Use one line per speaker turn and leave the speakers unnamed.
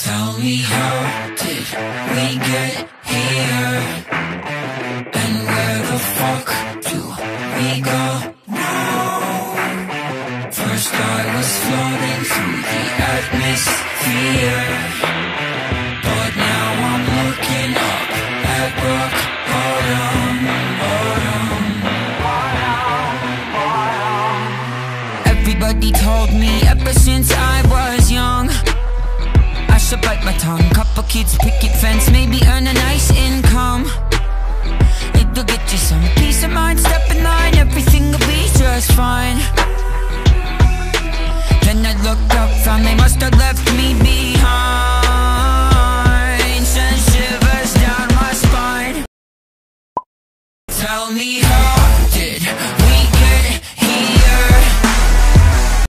Tell me, how did we get here? And where the fuck do we go now? First I was floating through the atmosphere, but now I'm looking up at rock bottom, Everybody told me ever since I was young I should bite my tongue, couple kids, picket fence, maybe earn a nice income. It'll get you some peace of mind, step in line, everything will be just fine. Then I looked up, found they must have left me behind.